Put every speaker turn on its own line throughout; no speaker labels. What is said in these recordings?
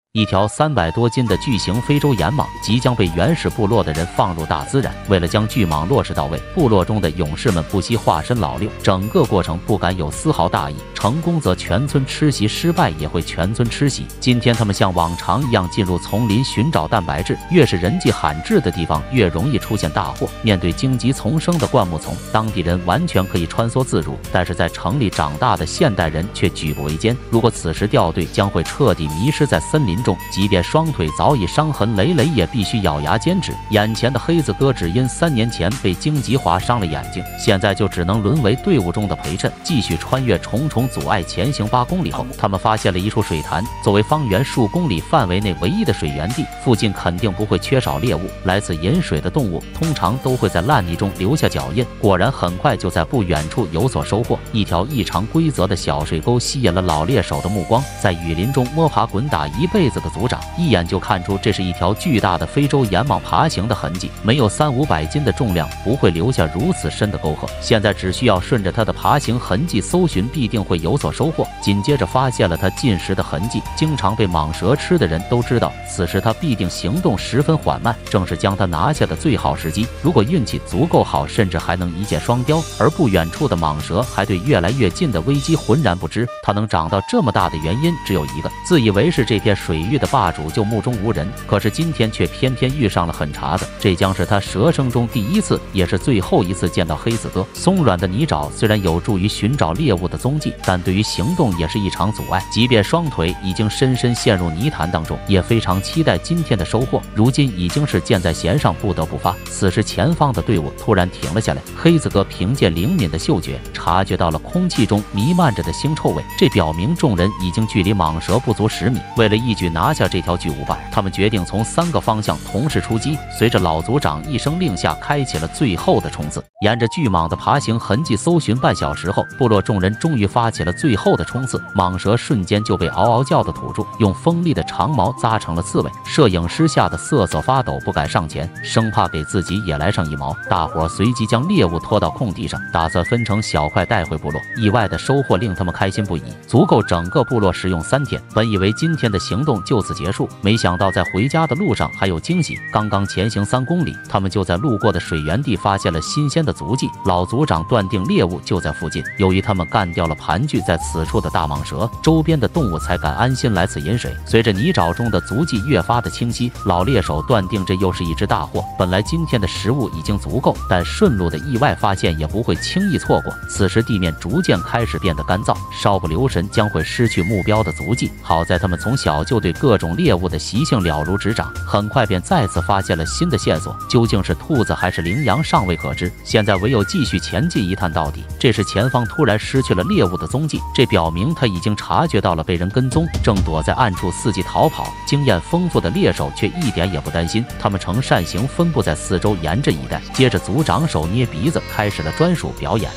一条300多斤的巨型非洲岩蟒即将被原始部落的人放入大自然。为了将巨蟒落实到位，部落中的勇士们不惜化身老六，整个过程不敢有丝毫大意。成功则全村吃席，失败也会全村吃席。今天他们像往常一样进入丛林寻找蛋白质，越是人迹罕至的地方，越容易出现大祸。面对荆棘丛生的灌木丛，当地人完全可以穿梭自如，但是在城里长大的现代人却举步维艰。如果此时掉队，将会彻底迷失在森林中，即便双腿早已伤痕累累，也必须咬牙坚持。眼前的黑子哥只因3年前被荆棘划伤了眼睛，现在就只能沦为队伍中的陪衬，继续穿越重重阻碍前行8公里后，他们发现了一处水潭，作为方圆数公里范围内唯一的水源地，附近肯定不会缺少猎物。来此饮水的动物通常都会在烂泥中留下脚印，果然很快就在不远处有所收获。一条异常规则的小水沟吸引了老猎手的目光，在雨林中摸爬滚打一辈子的族长一眼就看出这是一条巨大的非洲岩蟒爬行的痕迹，没有300-500斤的重量不会留下如此深的沟壑。现在只需要顺着它的爬行痕迹搜寻，必定会有所收获。紧接着发现了它进食的痕迹，经常被蟒蛇吃的人都知道，此时它必定行动十分缓慢，正是将它拿下的最好时机。如果运气足够好，甚至还能一箭双雕。而不远处的蟒蛇还对越来越近的危机浑然不知，它能长到这么大的原因只有一个，自以为是这片水域的霸主就目中无人，可是今天却偏偏遇上了狠茬子。这将是他蛇生中第一次也是最后一次见到黑子哥。松软的泥沼虽然有助于寻找猎物的踪迹，但对于行动也是一场阻碍。即便双腿已经深深陷入泥潭当中，也非常期待今天的收获。如今已经是箭在弦上，不得不发。此时前方的队伍突然停了下来，黑子哥凭借灵敏的嗅觉察觉到了空气中弥漫着的腥臭味，这表明众人已经距离蟒蛇不足10米。为了一举拿下这条巨无霸，他们决定从3个方向同时出击。随着老族长一声令下，开启了最后的冲刺。沿着巨蟒的爬行痕迹搜寻半小时后，部落众人终于发起了最后的冲刺。蟒蛇瞬间就被嗷嗷叫的土著用锋利的长矛扎成了刺猬。摄影师吓得瑟瑟发抖，不敢上前，生怕给自己也来上一毛。大伙随即将猎物拖到空地上，打算分成小块带回部落。意外的收获令他们开心不已，足够整个部落食用3天。本以为今天的行动就此结束，没想到在回家的路上还有惊喜。刚刚前行3公里，他们就在路过的水源地发现了新鲜的足迹。老族长断定猎物就在附近，由于他们干掉了盘踞在此处的大蟒蛇，周边的动物才敢安心来此饮水。随着泥沼中的足迹越发的清晰，老猎手断定这又是一只大货。本来今天的食物已经足够，但顺路的意外发现也不会轻易错过。此时地面逐渐开始变得干燥，稍不留神将会失去目标的足迹。好在他们从小就对各种猎物的习性了如指掌，很快便再次发现了新的线索，究竟是兔子还是羚羊尚未可知。现在唯有继续前进一探到底。这时前方突然失去了猎物的踪迹，这表明他已经察觉到了被人跟踪，正躲在暗处伺机逃跑。经验丰富的猎手却一点也不担心，他们呈扇形分布在四周沿着一带。接着族长手捏鼻子，开始了专属表演。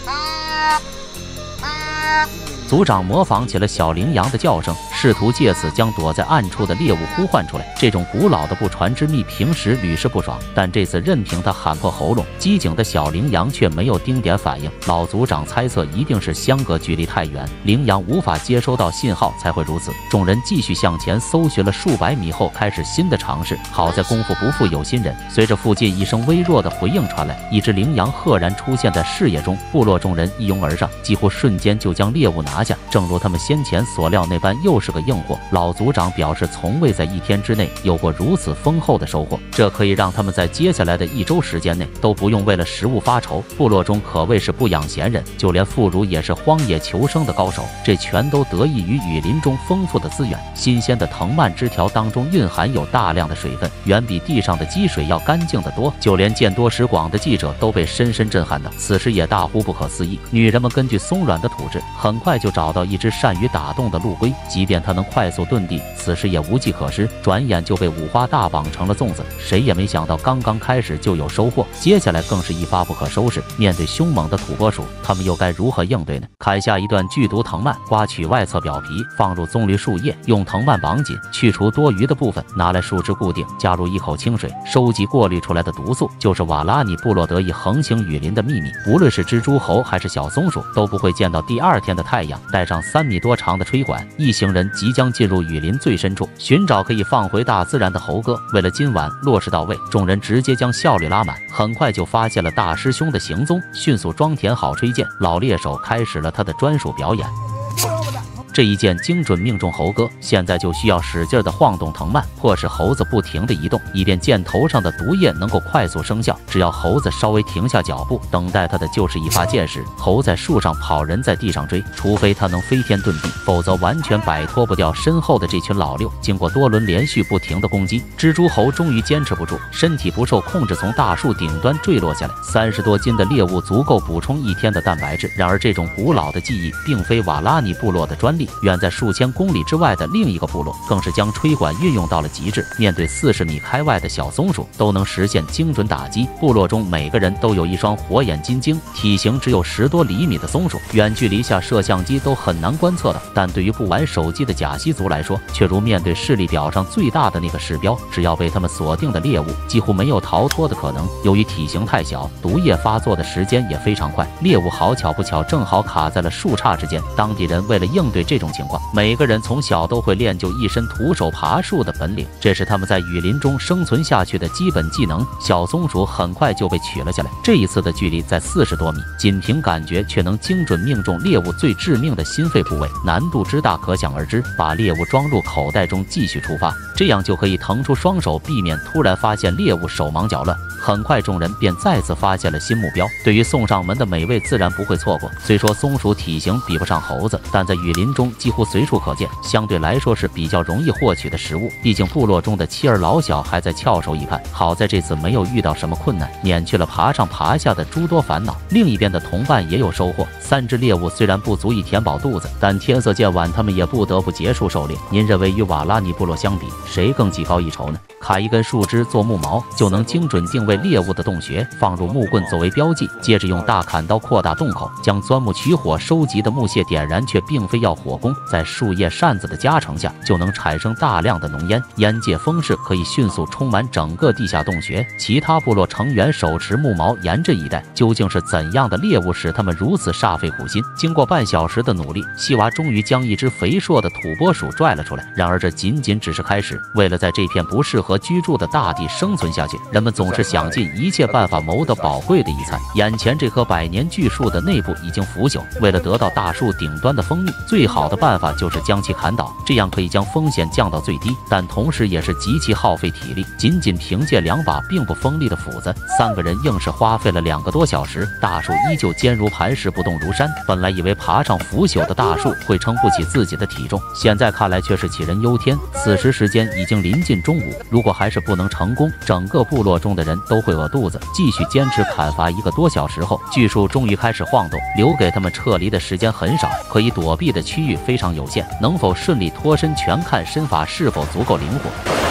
族长模仿起了小羚羊的叫声，试图借此将躲在暗处的猎物呼唤出来。这种古老的不传之秘平时屡试不爽，但这次任凭他喊破喉咙，机警的小羚羊却没有丁点反应。老族长猜测一定是相隔距离太远，羚羊无法接收到信号才会如此。众人继续向前搜寻了数百米后，开始新的尝试。好在功夫不负有心人，随着附近一声微弱的回应传来，一只羚羊赫然出现在视野中。部落众人一拥而上，几乎瞬间就将猎物拿下。正如他们先前所料那般，又是个硬货。老族长表示从未在1天之内有过如此丰厚的收获，这可以让他们在接下来的1周时间内都不用为了食物发愁。部落中可谓是不养闲人，就连妇孺也是荒野求生的高手，这全都得益于雨林中丰富的资源。新鲜的藤蔓枝条当中蕴含有大量的水分，远比地上的积水要干净得多，就连见多识广的记者都被深深震撼的，此时也大呼不可思议。女人们根据松软的土质，很快就找到一只善于打洞的陆龟，即便它能快速遁地，此时也无计可施，转眼就被五花大绑成了粽子。谁也没想到刚刚开始就有收获，接下来更是一发不可收拾。面对凶猛的土拨鼠，他们又该如何应对呢？砍下一段剧毒藤蔓，刮取外侧表皮，放入棕榈树叶，用藤蔓绑紧，去除多余的部分，拿来树枝固定，加入一口清水，收集过滤出来的毒素，就是瓦拉尼部落得以横行雨林的秘密。无论是蜘蛛猴还是小松鼠，都不会见到第2天的太阳。带上3米多长的吹管，一行人人即将进入雨林最深处，寻找可以放回大自然的猴哥。为了今晚落实到位，众人直接将效率拉满，很快就发现了大师兄的行踪，迅速装填好吹箭，老猎手开始了他的专属表演。这一箭精准命中猴哥，现在就需要使劲的晃动藤蔓，迫使猴子不停的移动，以便箭头上的毒液能够快速生效。只要猴子稍微停下脚步，等待他的就是一发箭矢。猴在树上跑，人在地上追，除非他能飞天遁地，否则完全摆脱不掉身后的这群老六。经过多轮连续不停的攻击，蜘蛛猴终于坚持不住，身体不受控制从大树顶端坠落下来。30多斤的猎物足够补充1天的蛋白质。然而这种古老的技艺并非瓦拉尼部落的专利，远在数千公里之外的另一个部落更是将吹管运用到了极致，面对40米开外的小松鼠都能实现精准打击。部落中每个人都有一双火眼金睛，体型只有10多厘米的松鼠，远距离下摄像机都很难观测到。但对于不玩手机的甲烯族来说，却如面对视力表上最大的那个视标，只要被他们锁定的猎物，几乎没有逃脱的可能。由于体型太小，毒液发作的时间也非常快，猎物好巧不巧正好卡在了树杈之间。当地人为了应对这种情况，每个人从小都会练就一身徒手爬树的本领，这是他们在雨林中生存下去的基本技能。小松鼠很快就被取了下来，这一次的距离在40多米，仅凭感觉却能精准命中猎物最致命的心肺部位，难度之大可想而知。把猎物装入口袋中继续出发，这样就可以腾出双手，避免突然发现猎物手忙脚乱。很快众人便再次发现了新目标，对于送上门的美味自然不会错过。虽说松鼠体型比不上猴子，但在雨林中几乎随处可见，相对来说是比较容易获取的食物。毕竟部落中的妻儿老小还在翘首以盼，好在这次没有遇到什么困难，免去了爬上爬下的诸多烦恼。另一边的同伴也有收获，3只猎物虽然不足以填饱肚子，但天色渐晚，他们也不得不结束狩猎。您认为与瓦拉尼部落相比，谁更技高一筹呢？砍一根树枝做木矛，就能精准定位猎物的洞穴，放入木棍作为标记，接着用大砍刀扩大洞口，将钻木取火收集的木屑点燃，却并非要火攻，在树叶扇子的加成下，就能产生大量的浓烟，烟界风势可以迅速充满整个地下洞穴。其他部落成员手持木矛严阵以待，究竟是怎样的猎物使他们如此煞费苦心？经过半小时的努力，西娃终于将一只肥硕的土拨鼠拽了出来。然而这仅仅只是开始，为了在这片不适合居住的大地生存下去，人们总是想尽一切办法谋得宝贵的一餐。眼前这棵百年巨树的内部已经腐朽，为了得到大树顶端的蜂蜜，最好的办法就是将其砍倒，这样可以将风险降到最低，但同时也是极其耗费体力。仅仅凭借2把并不锋利的斧子，3个人硬是花费了2个多小时，大树依旧坚如磐石，不动如山。本来以为爬上腐朽的大树会撑不起自己的体重，现在看来却是杞人忧天。此时时间已经临近中午，如果还是不能成功，整个部落中的人都会饿肚子。继续坚持砍伐1个多小时后，巨树终于开始晃动，留给他们撤离的时间很少，可以躲避的区域非常有限，能否顺利脱身全看身法是否足够灵活。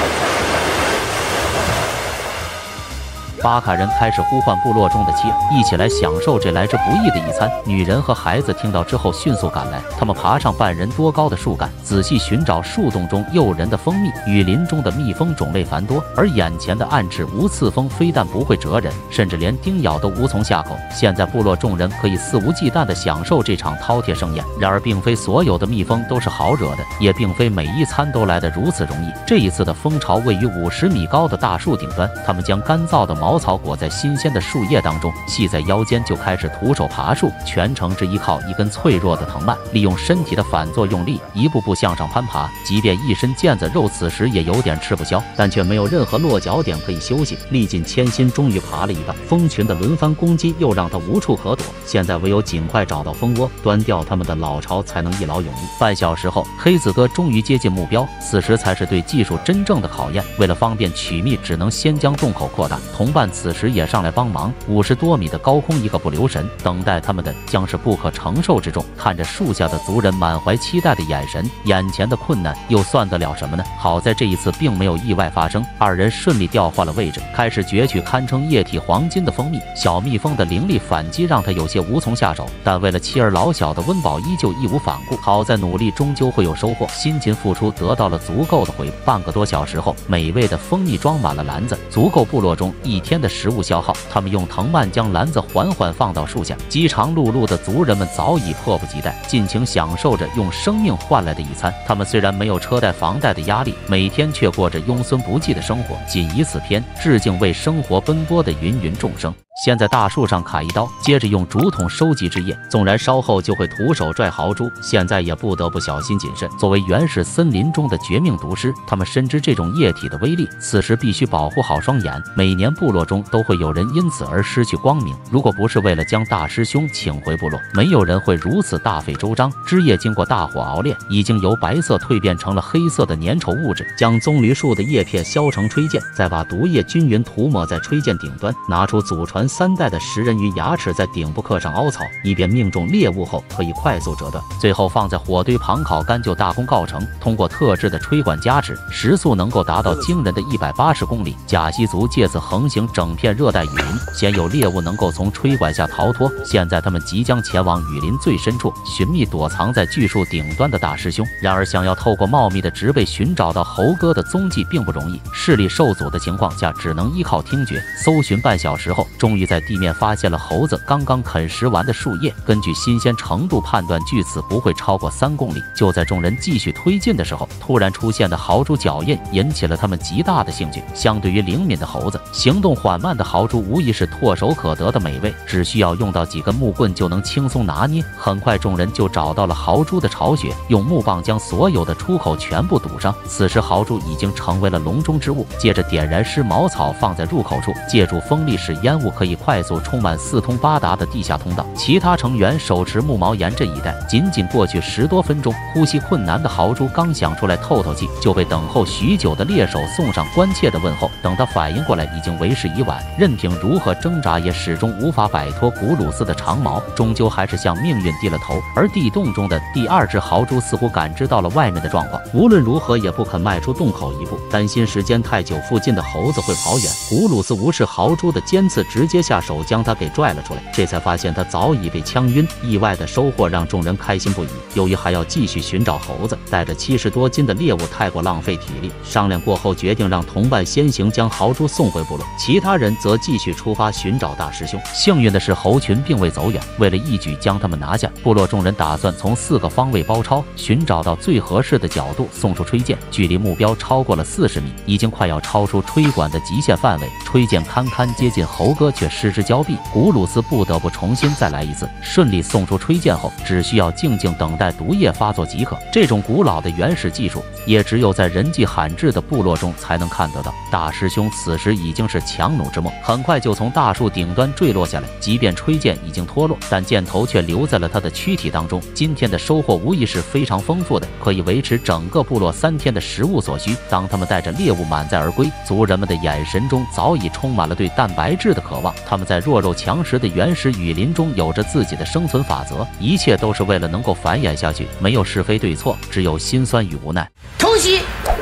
巴卡人开始呼唤部落中的妻儿，一起来享受这来之不易的一餐。女人和孩子听到之后迅速赶来，他们爬上半人多高的树干，仔细寻找树洞中诱人的蜂蜜。雨林中的蜜蜂种类繁多，而眼前的暗翅无刺蜂非但不会蜇人，甚至连叮咬都无从下口。现在部落众人可以肆无忌惮地享受这场饕餮盛宴。然而并非所有的蜜蜂都是好惹的，也并非每一餐都来得如此容易。这一次的蜂巢位于50米高的大树顶端，他们将干燥的茅草裹在新鲜的树叶当中，系在腰间就开始徒手爬树，全程只依靠一根脆弱的藤蔓，利用身体的反作用力一步步向上攀爬。即便一身腱子肉，此时也有点吃不消，但却没有任何落脚点可以休息。历尽千辛，终于爬了一半，蜂群的轮番攻击又让他无处可躲，现在唯有尽快找到蜂窝，端掉他们的老巢，才能一劳永逸。半小时后，黑子哥终于接近目标，此时才是对技术真正的考验。为了方便取蜜，只能先将洞口扩大。同伴此时也上来帮忙，50多米的高空一个不留神，等待他们的将是不可承受之重。看着树下的族人满怀期待的眼神，眼前的困难又算得了什么呢？好在这一次并没有意外发生，二人顺利调换了位置，开始攫取堪称液体黄金的蜂蜜。小蜜蜂的凌厉反击让他有些无从下手，但为了妻儿老小的温饱，依旧义无反顾。好在努力终究会有收获，辛勤付出得到了足够的回报。半个多小时后，美味的蜂蜜装满了篮子，足够部落中1天天的食物消耗，他们用藤蔓将篮子缓缓放到树下。饥肠辘辘的族人们早已迫不及待，尽情享受着用生命换来的一餐。他们虽然没有车贷、房贷的压力，每天却过着庸孙不济的生活。仅以此篇致敬为生活奔波的芸芸众生。先在大树上砍一刀，接着用竹筒收集枝叶，纵然稍后就会徒手拽豪猪，现在也不得不小心谨慎。作为原始森林中的绝命毒师，他们深知这种液体的威力，此时必须保护好双眼。每年部落中都会有人因此而失去光明，如果不是为了将大师兄请回部落，没有人会如此大费周章。枝叶经过大火熬炼，已经由白色蜕变成了黑色的粘稠物质。将棕榈树的叶片削成吹剑，再把毒液均匀涂抹在吹剑顶端，拿出祖传3代的食人鱼牙齿，在顶部刻上凹槽，以便命中猎物后可以快速折断。最后放在火堆旁烤干就大功告成。通过特制的吹管加持，时速能够达到惊人的180公里。甲西族借此横行整片热带雨林，鲜有猎物能够从吹管下逃脱。现在他们即将前往雨林最深处，寻觅躲藏在巨树顶端的大师兄。然而想要透过茂密的植被寻找到猴哥的踪迹并不容易，视力受阻的情况下，只能依靠听觉。搜寻半小时后，终于在地面发现了猴子刚刚啃食完的树叶。根据新鲜程度判断，距此不会超过3公里。就在众人继续推进的时候，突然出现的豪猪脚印引起了他们极大的兴趣。相对于灵敏的猴子，行动缓慢的豪猪无疑是唾手可得的美味，只需要用到几根木棍就能轻松拿捏。很快众人就找到了豪猪的巢穴，用木棒将所有的出口全部堵上。此时豪猪已经成为了笼中之物。接着点燃湿茅草放在入口处，借助风力使烟雾可以快速充满四通八达的地下通道。其他成员手持木矛严阵以待。仅过去10多分钟，呼吸困难的豪猪刚想出来透透气，就被等候许久的猎手送上关切的问候。等他反应过来，已经为时已晚。任凭如何挣扎，也始终无法摆脱古鲁斯的长矛，终究还是向命运低了头。而地洞中的第2只豪猪似乎感知到了外面的状况，无论如何也不肯迈出洞口一步，担心时间太久，附近的猴子会跑远。古鲁斯无视豪猪的尖刺，直接下手将他给拽了出来。这才发现他早已被枪晕。意外的收获让众人开心不已。由于还要继续寻找猴子，带着70多斤的猎物太过浪费体力，商量过后决定让同伴先行将豪猪送回部落，其他人则继续出发寻找大师兄。幸运的是，猴群并未走远，为了一举将他们拿下，部落众人打算从4个方位包抄，寻找到最合适的角度送出吹箭。距离目标超过了40米，已经快要超出吹管的极限范围。吹箭堪接近猴哥，却失之交臂。古鲁斯不得不重新再来一次。顺利送出吹箭后，只需要静静等待毒液发作即可。这种古老的原始技术，也只有在人迹罕至的部落中才能看得到。大师兄此时已经是强弩之末，很快就从大树顶端坠落下来。即便吹箭已经脱落，但箭头却留在了他的躯体当中。今天的收获无疑是非常丰富的，可以维持整个部落3天的食物所需。当他们带着猎物满载而归，族人们的眼神中早已充满了对蛋白质的渴望。他们在弱肉强食的原始雨林中有着自己的生存法则，一切都是为了能够繁衍下去，没有是非对错，只有心酸与无奈。
偷袭。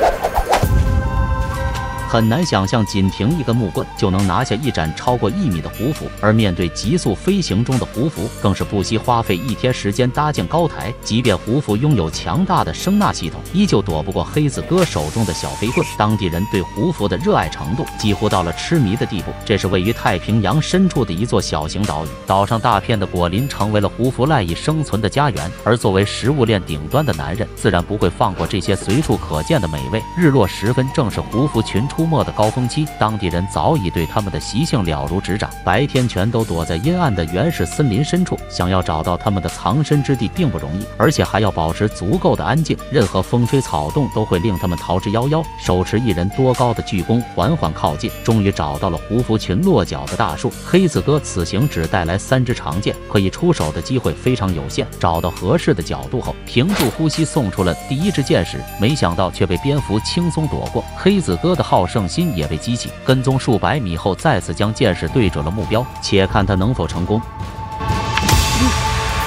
很难想象，仅凭一根木棍就能拿下一盏超过1米的胡符，而面对急速飞行中的胡符，更是不惜花费1天时间搭建高台。即便胡符拥有强大的声纳系统，依旧躲不过黑子哥手中的小飞棍。当地人对胡符的热爱程度几乎到了痴迷的地步。这是位于太平洋深处的一座小型岛屿，岛上大片的果林成为了胡符赖以生存的家园。而作为食物链顶端的男人，自然不会放过这些随处可见的美味。日落时分，正是胡符群出没的高峰期，当地人早已对他们的习性了如指掌，白天全都躲在阴暗的原始森林深处，想要找到他们的藏身之地并不容易，而且还要保持足够的安静，任何风吹草动都会令他们逃之夭夭。手持1人多高的巨弓，缓缓靠近，终于找到了胡符群落脚的大树。黑子哥此行只带来3支长剑，可以出手的机会非常有限。找到合适的角度后，屏住呼吸送出了第1支箭矢，没想到却被蝙蝠轻松躲过。黑子哥的好胜心也被激起，跟踪数百米后，再次将箭矢对准了目标，且看他能否成功。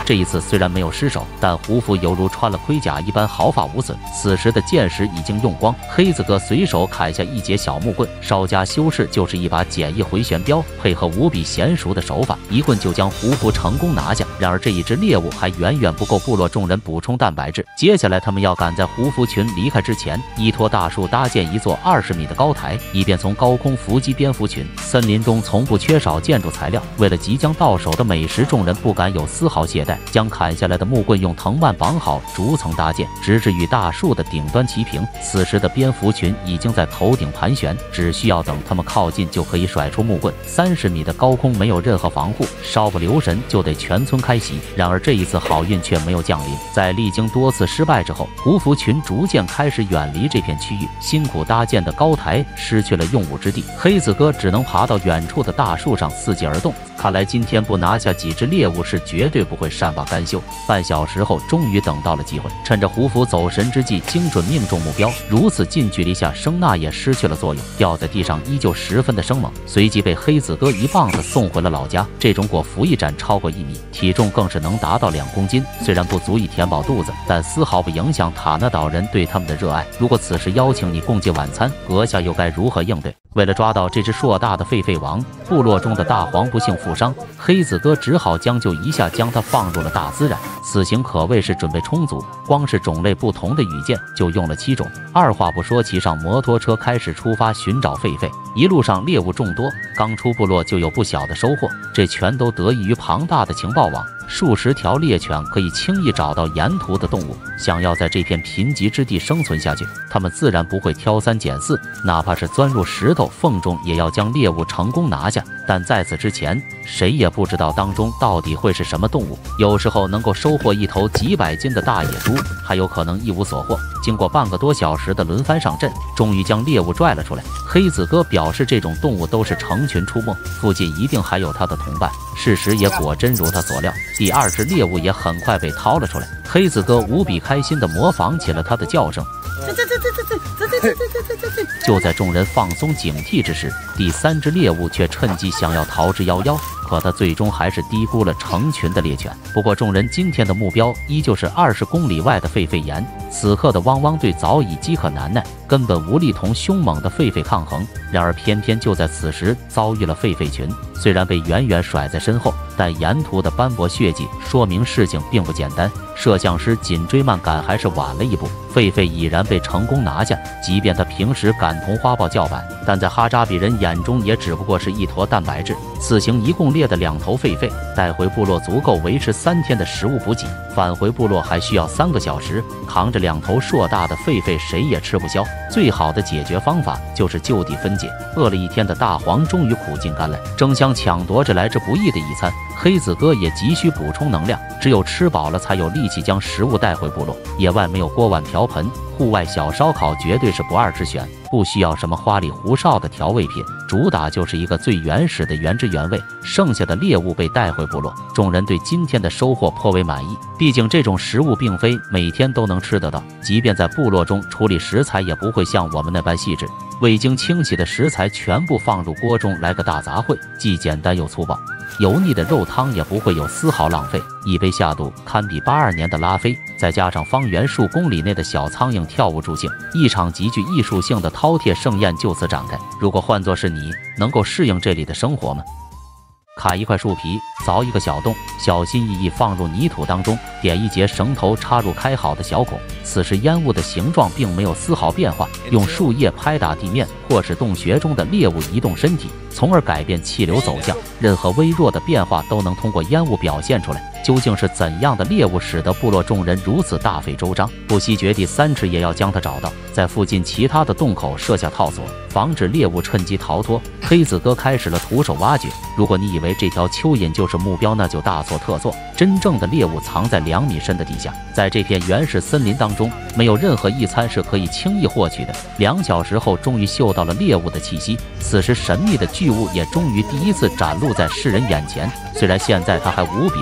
这一次虽然没有失手，但胡服犹如穿了盔甲一般毫发无损。此时的箭矢已经用光，黑子哥随手砍下一截小木棍，稍加修饰就是一把简易回旋镖，配合无比娴熟的手法，一棍就将胡服成功拿下。然而这一只猎物还远远不够部落众人补充蛋白质，接下来他们要赶在胡服群离开之前，依托大树搭建一座20米的高台，以便从高空伏击蝙蝠群。森林中从不缺少建筑材料，为了即将到手的美食，众人不敢有丝毫懈怠，将砍下来的木棍用藤蔓绑好，逐层搭建，直至与大树的顶端齐平。此时的蝙蝠群已经在头顶盘旋，只需要等它们靠近就可以甩出木棍。30米的高空没有任何防护，稍不留神就得全村开席。然而这一次好运却没有降临，在历经多次失败之后，胡服群逐渐开始远离这片区域，辛苦搭建的高台失去了用武之地。黑子哥只能爬到远处的大树上伺机而动。看来今天不拿下几只猎物是绝对不会善罢甘休。半小时后，终于等到了机会，趁着胡服走神之际，精准命中目标。如此近距离下，声呐也失去了作用，掉在地上依旧十分的生猛，随即被黑子哥一棒子送回了老家。这种果服一斩超过1米，体重更是能达到2公斤。虽然不足以填饱肚子，但丝毫不影响塔纳岛人对他们的热爱。如果此时邀请你共进晚餐，阁下又该如何应对？为了抓到这只硕大的狒狒王，部落中的大黄不幸负伤，黑子哥只好将就一下，将它放入了大自然。此行可谓是准备充足，光是种类不同的羽箭就用了7种。二话不说，骑上摩托车开始出发寻找狒狒。一路上猎物众多，刚出部落就有不小的收获，这全都得益于庞大的情报网。数十条猎犬可以轻易找到沿途的动物，想要在这片贫瘠之地生存下去，他们自然不会挑三拣四，哪怕是钻入石头缝中，也要将猎物成功拿下。但在此之前，谁也不知道当中到底会是什么动物。有时候能够收获一头几百斤的大野猪，还有可能一无所获。经过半个多小时的轮番上阵，终于将猎物拽了出来。黑子哥表示，这种动物都是成群出没，附近一定还有他的同伴。事实也果真如他所料，第2只猎物也很快被掏了出来。黑子哥无比开心地模仿起了他的叫声。就在众人放松警惕之时，第3只猎物却趁机想要逃之夭夭。可他最终还是低估了成群的猎犬。不过众人今天的目标依旧是20公里外的狒狒岩。此刻的汪汪队早已饥渴难耐，根本无力同凶猛的狒狒抗衡。然而偏偏就在此时遭遇了狒狒群，虽然被远远甩在身后，但沿途的斑驳血迹说明事情并不简单。摄像师紧追慢赶还是晚了一步，狒狒已然被成功拿下。即便他平时感同花豹叫板，但在哈扎比人眼中也只不过是一坨蛋白质。此行一共猎的2头狒狒，带回部落足够维持3天的食物补给，返回部落还需要3个小时。扛着2头硕大的狒狒，谁也吃不消。最好的解决方法就是就地分解。饿了1天的大黄终于苦尽甘来，争相抢夺着来之不易的一餐。黑子哥也急需补充能量，只有吃饱了才有力气将食物带回部落。野外没有锅碗瓢盆，户外小烧烤绝对是不二之选，不需要什么花里胡哨的调味品，主打就是一个最原始的原汁原味。剩下的猎物被带回部落，众人对今天的收获颇为满意。毕竟这种食物并非每天都能吃得到，即便在部落中处理食材也不会像我们那般细致。未经清洗的食材全部放入锅中来个大杂烩，既简单又粗暴。油腻的肉汤也不会有丝毫浪费，一杯下肚堪比82年的拉菲，再加上方圆数公里内的小苍蝇跳舞助兴，一场极具艺术性的饕餮盛宴就此展开。如果换作是你，能够适应这里的生活吗？砍一块树皮，凿一个小洞，小心翼翼放入泥土当中，点一节绳头插入开好的小孔。此时烟雾的形状并没有丝毫变化，用树叶拍打地面，迫使洞穴中的猎物移动身体，从而改变气流走向。任何微弱的变化都能通过烟雾表现出来。究竟是怎样的猎物使得部落众人如此大费周章，不惜掘地3尺也要将它找到，在附近其他的洞口设下套索，防止猎物趁机逃脱。黑子哥开始了徒手挖掘。如果你以为这条蚯蚓就是目标，那就大错特错。真正的猎物藏在2米深的地下，在这片原始森林当中，没有任何一餐是可以轻易获取的。2小时后，终于嗅到了猎物的气息。此时神秘的巨物也终于第一次展露在世人眼前。虽然现在它还无比的凶猛，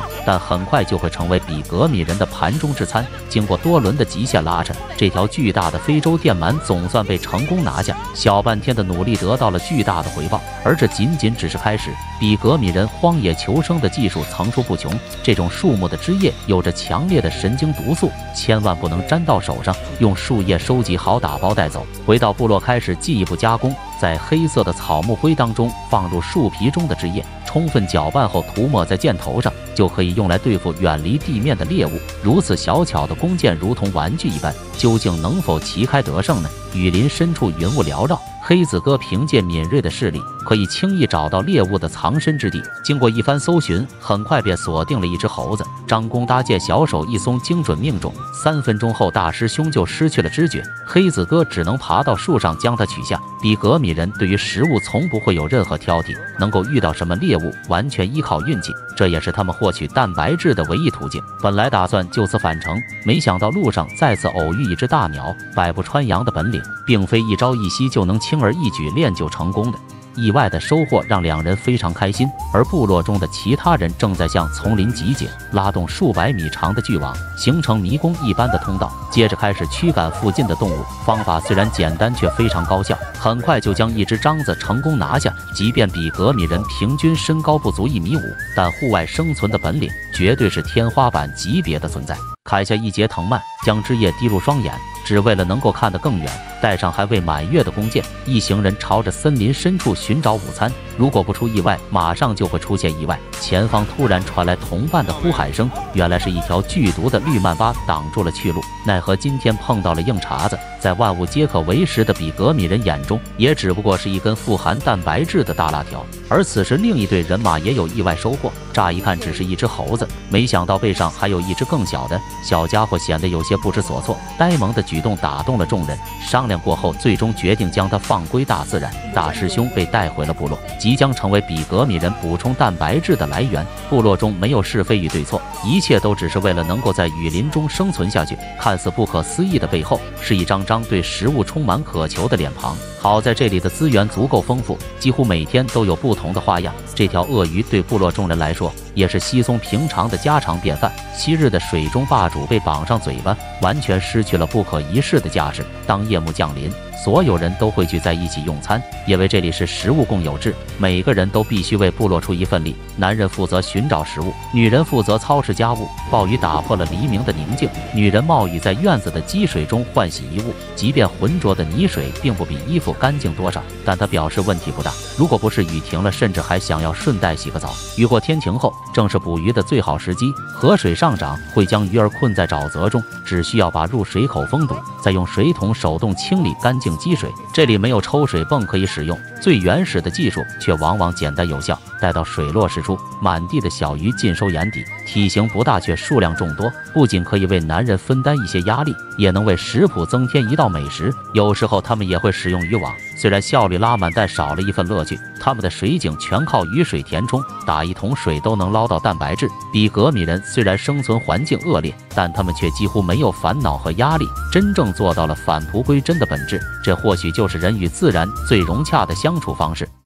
但很快就会成为比格米人的盘中之餐。经过多轮的极限拉扯，这条巨大的非洲电鳗总算被成功拿下。小半天的努力得到了巨大的回报，而这仅仅只是开始。比格米人荒野求生的技术层出不穷，这种树木的枝叶有着强烈的神经毒素，千万不能沾到手上，用树叶收集好打包带走。回到部落开始进一步加工，在黑色的草木灰当中放入树皮中的枝叶，充分搅拌后涂抹在箭头上，就可以用来对付远离地面的猎物。如此小巧的弓箭如同玩具一般，究竟能否旗开得胜呢？雨林深处云雾缭绕，黑子哥凭借敏锐的视力，可以轻易找到猎物的藏身之地。经过一番搜寻，很快便锁定了一只猴子。张弓搭箭，小手一松，精准命中。3分钟后，大师兄就失去了知觉，黑子哥只能爬到树上将他取下。比格米人对于食物从不会有任何挑剔，能够遇到什么猎物，完全依靠运气，这也是他们获取蛋白质的唯一途径。本来打算就此返程，没想到路上再次偶遇一只大鸟，百步穿杨的本领，并非一朝一夕就能轻而易举练就成功的。意外的收获让两人非常开心，而部落中的其他人正在向丛林集结，拉动数百米长的巨网，形成迷宫一般的通道，接着开始驱赶附近的动物。方法虽然简单，却非常高效，很快就将一只獐子成功拿下。即便比格米人平均身高不足1.5米，但户外生存的本领绝对是天花板级别的存在。砍下一节藤蔓，将枝叶滴入双眼，只为了能够看得更远。带上还未满月的弓箭，一行人朝着森林深处寻找午餐。如果不出意外，马上就会出现意外。前方突然传来同伴的呼喊声，原来是一条剧毒的绿曼巴挡住了去路。奈何今天碰到了硬茬子，在万物皆可为食的比格米人眼中，也只不过是一根富含蛋白质的大辣条。而此时另一队人马也有意外收获，乍一看只是一只猴子，没想到背上还有一只更小的小家伙，显得有些不知所措。呆萌的举动打动了众人，商量过后，最终决定将它放归大自然。大师兄被带回了部落，即将成为比格米人补充蛋白质的来源。部落中没有是非与对错，一切都只是为了能够在雨林中生存下去。看似不可思议的背后，是一张张对食物充满渴求的脸庞。好在这里的资源足够丰富，几乎每天都有不同的花样。这条鳄鱼对部落众人来说也是稀松平常的家常便饭。昔日的水中霸主被绑上嘴巴，完全失去了不可一世的架势。当夜幕降临，所有人都汇聚在一起用餐，因为这里是食物共有制，每个人都必须为部落出一份力。男人负责寻找食物，女人负责操持家务。暴雨打破了黎明的宁静，女人冒雨在院子的积水中换洗衣物，即便浑浊的泥水并不比衣服干净多少，但她表示问题不大。如果不是雨停了，甚至还想要顺带洗个澡。雨过天晴后，正是捕鱼的最好时机，河水上涨会将鱼儿困在沼泽中，只需要把入水口封堵，再用水桶手动清理干净积水。这里没有抽水泵可以使用，最原始的技术却往往简单有效。待到水落石出，满地的小鱼尽收眼底，体型不大却数量众多，不仅可以为男人分担一些压力，也能为食谱增添一道美食。有时候他们也会使用渔网，虽然效率拉满，但少了一份乐趣。他们的水井全靠雨水填充，打一桶水都能捞到蛋白质。比格米人虽然生存环境恶劣，但他们却几乎没有烦恼和压力，真正做到了返璞归真的本质。这或许就是人与自然最融洽的相处方式。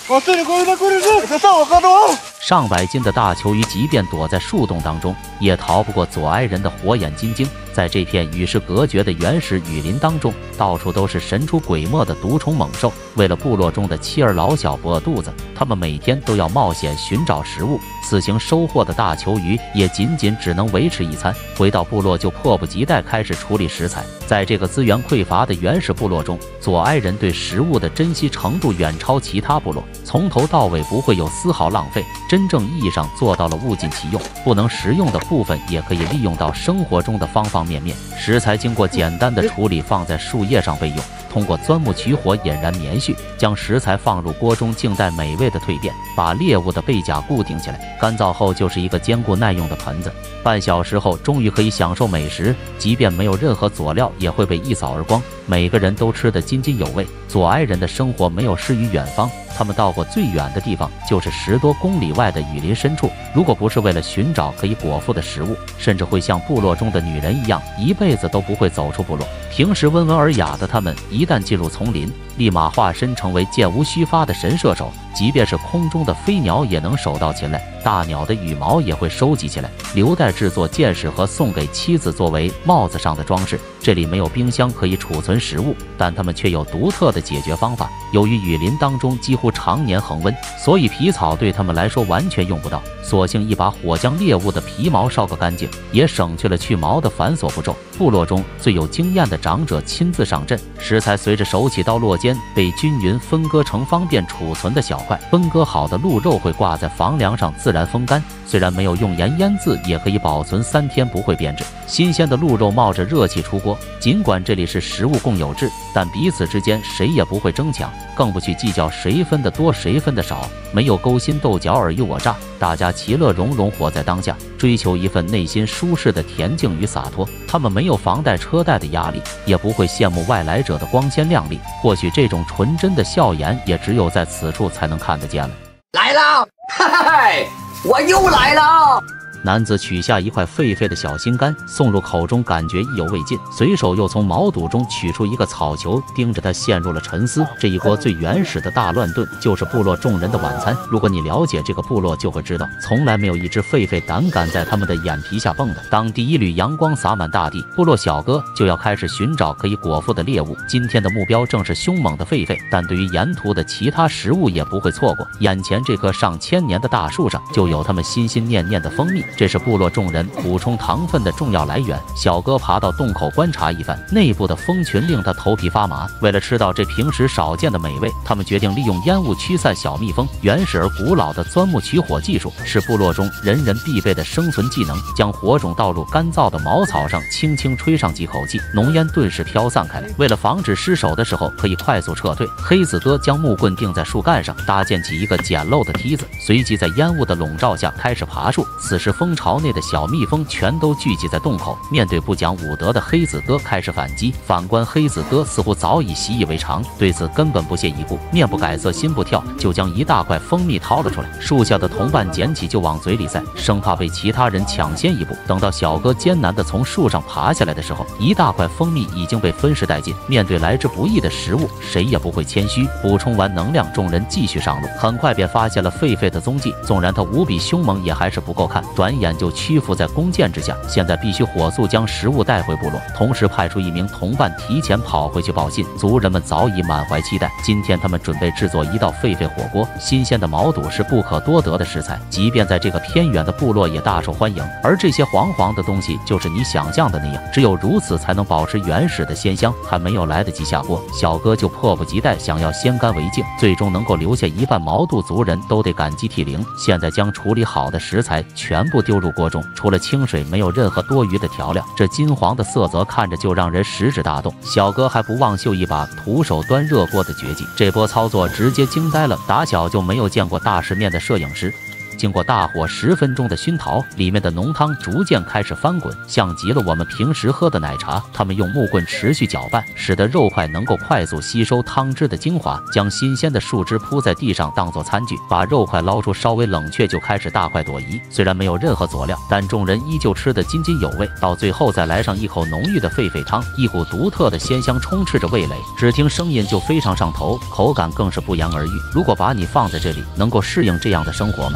上百斤的大球鱼，即便躲在树洞当中，也逃不过左埃人的火眼金睛。在这片与世隔绝的原始雨林当中，到处都是神出鬼没的毒虫猛兽。为了部落中的妻儿老小不饿肚子，他们每天都要冒险寻找食物。此行收获的大球鱼也仅只能维持一餐。回到部落就迫不及待开始处理食材。在这个资源匮乏的原始部落中，左埃人对食物的珍惜程度远超其他部落，从头到尾不会有丝毫浪费，真正意义上做到了物尽其用。不能食用的部分也可以利用到生活中的方方面面。食材经过简单的处理，放在树叶上备用。通过钻木取火引燃棉絮，将食材放入锅中，静待美味的蜕变，把猎物的背甲固定起来。干燥后就是一个坚固耐用的盆子。半小时后，终于可以享受美食，即便没有任何佐料，也会被一扫而光。每个人都吃得津津有味。左埃人的生活没有失于远方，他们到过最远的地方就是10多公里外的雨林深处。如果不是为了寻找可以果腹的食物，甚至会像部落中的女人一样，一辈子都不会走出部落。平时温文尔雅的他们，一旦进入丛林，立马化身成为箭无虚发的神射手， 即便是空中的飞鸟也能手到擒来，大鸟的羽毛也会收集起来，留待制作箭矢和送给妻子作为帽子上的装饰。这里没有冰箱可以储存食物，但他们却有独特的解决方法。由于雨林当中几乎常年恒温，所以皮草对他们来说完全用不到，索性一把火将猎物的皮毛烧个干净，也省去了去毛的繁琐步骤。部落中最有经验的长者亲自上阵，食材随着手起刀落间被均匀分割成方便储存的小块。分割好的鹿肉会挂在房梁上自然风干，虽然没有用盐腌渍，也可以保存3天不会变质。新鲜的鹿肉冒着热气出锅，尽管这里是食物共有制，但彼此之间谁也不会争抢，更不去计较谁分的多谁分的少，没有勾心斗角尔虞我诈，大家其乐融融活在当下，追求一份内心舒适的恬静与洒脱。他们没有房贷车贷的压力，也不会羡慕外来者的光鲜亮丽，或许这种纯真的笑颜也只有在此处才能看得见了。
来了，嘿，我又来了。
男子取下一块狒狒的小心肝，送入口中，感觉意犹未尽，随手又从毛肚中取出一个草球，盯着他陷入了沉思。这一锅最原始的大乱炖就是部落众人的晚餐。如果你了解这个部落，就会知道，从来没有一只狒狒胆敢在他们的眼皮下蹦的。当第一缕阳光洒满大地，部落小哥就要开始寻找可以果腹的猎物。今天的目标正是凶猛的狒狒，但对于沿途的其他食物也不会错过。眼前这棵上千年的大树上就有他们心心念念的蜂蜜，这是部落众人补充糖分的重要来源。小哥爬到洞口观察一番，内部的蜂群令他头皮发麻。为了吃到这平时少见的美味，他们决定利用烟雾驱散小蜜蜂。原始而古老的钻木取火技术是部落中人人必备的生存技能。将火种倒入干燥的茅草上，轻轻吹上几口气，浓烟顿时飘散开来。为了防止失手的时候可以快速撤退，黑子哥将木棍钉在树干上，搭建起一个简陋的梯子，随即在烟雾的笼罩下开始爬树。此时蜂巢内的小蜜蜂全都聚集在洞口，面对不讲武德的黑子哥开始反击。反观黑子哥似乎早已习以为常，对此根本不屑一顾，面不改色心不跳，就将一大块蜂蜜掏了出来。树下的同伴捡起就往嘴里塞，生怕被其他人抢先一步。等到小哥艰难地从树上爬下来的时候，一大块蜂蜜已经被分食殆尽。面对来之不易的食物，谁也不会谦虚。补充完能量，众人继续上路，很快便发现了狒狒的踪迹。纵然他无比凶猛，也还是不够看，转眼就屈服在弓箭之下。现在必须火速将食物带回部落，同时派出一名同伴提前跑回去报信。族人们早已满怀期待，今天他们准备制作一道狒狒火锅。新鲜的毛肚是不可多得的食材，即便在这个偏远的部落也大受欢迎。而这些黄黄的东西就是你想象的那样，只有如此才能保持原始的鲜香。还没有来得及下锅，小哥就迫不及待想要先干为敬，最终能够留下一半毛肚，族人都得感激涕零。现在将处理好的食材全部丢入锅中，除了清水没有任何多余的调料，这金黄的色泽看着就让人食指大动。小哥还不忘秀一把徒手端热锅的绝技，这波操作直接惊呆了打小就没有见过大世面的摄影师。经过大火10分钟的熏陶，里面的浓汤逐渐开始翻滚，像极了我们平时喝的奶茶。他们用木棍持续搅拌，使得肉块能够快速吸收汤汁的精华。将新鲜的树枝铺在地上当做餐具，把肉块捞出稍微冷却就开始大快朵颐。虽然没有任何佐料，但众人依旧吃得津津有味。到最后再来上一口浓郁的狒狒汤，一股独特的鲜香充斥着味蕾，只听声音就非常上头，口感更是不言而喻。如果把你放在这里，能够适应这样的生活吗？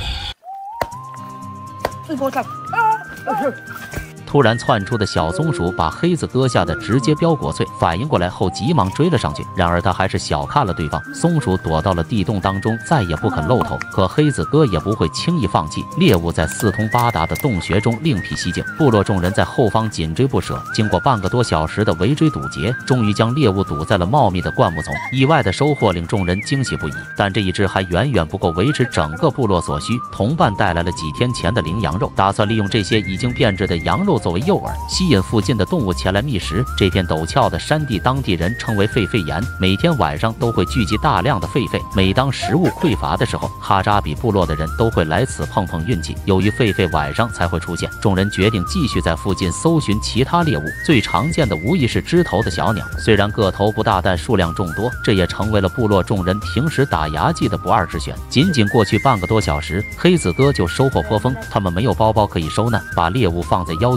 突然窜出的小松鼠把黑子哥吓得直接飙国粹，反应过来后急忙追了上去。然而他还是小看了对方，松鼠躲到了地洞当中，再也不肯露头。可黑子哥也不会轻易放弃，猎物在四通八达的洞穴中另辟蹊径。部落众人在后方紧追不舍，经过半个多小时的围追堵截，终于将猎物堵在了茂密的灌木丛。意外的收获令众人惊喜不已，但这一只还远远不够维持整个部落所需。同伴带来了几天前的羚羊肉，打算利用这些已经变质的羊肉作为诱饵，吸引附近的动物前来觅食。这片陡峭的山地，当地人称为狒狒岩，每天晚上都会聚集大量的狒狒。每当食物匮乏的时候，哈扎比部落的人都会来此碰碰运气。由于狒狒晚上才会出现，众人决定继续在附近搜寻其他猎物。最常见的无疑是枝头的小鸟，虽然个头不大，但数量众多，这也成为了部落众人平时打牙祭的不二之选。仅仅过去半个多小时，黑子哥就收获颇丰。他们没有包包可以收纳，把猎物放在腰间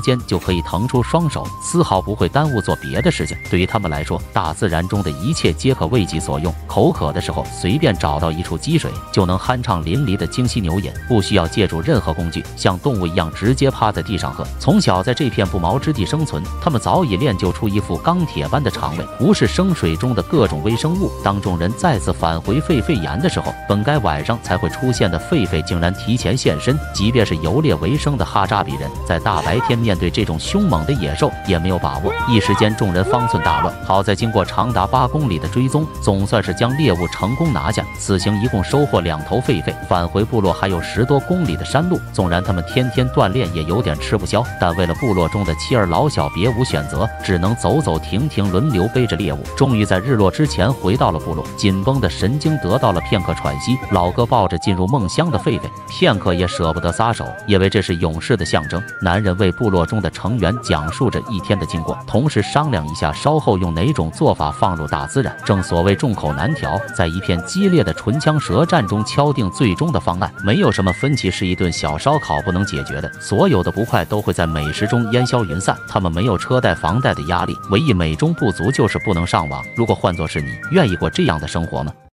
间就可以腾出双手，丝毫不会耽误做别的事情。对于他们来说，大自然中的一切皆可为己所用。口渴的时候，随便找到一处积水，就能酣畅淋漓的精吸牛饮，不需要借助任何工具，像动物一样直接趴在地上喝。从小在这片不毛之地生存，他们早已练就出一副钢铁般的肠胃，无视生水中的各种微生物。当众人再次返回狒狒岩的时候，本该晚上才会出现的狒狒竟然提前现身。即便是游猎为生的哈扎比人，在大白天面对这种凶猛的野兽也没有把握，一时间众人方寸大乱。好在经过长达8公里的追踪，总算是将猎物成功拿下。此行一共收获2头狒狒，返回部落还有10多公里的山路。纵然他们天天锻炼也有点吃不消，但为了部落中的妻儿老小别无选择，只能走走停停，轮流背着猎物。终于在日落之前回到了部落，紧绷的神经得到了片刻喘息。老哥抱着进入梦乡的狒狒，片刻也舍不得撒手，因为这是勇士的象征。男人为部落中的成员讲述着一天的经过，同时商量一下稍后用哪种做法放入大自然。正所谓众口难调，在一片激烈的唇枪舌战中敲定最终的方案。没有什么分歧是一顿小烧烤不能解决的，所有的不快都会在美食中烟消云散。他们没有车贷房贷的压力，唯一美中不足就是不能上网。如果换作是你，愿意过这样的生活吗？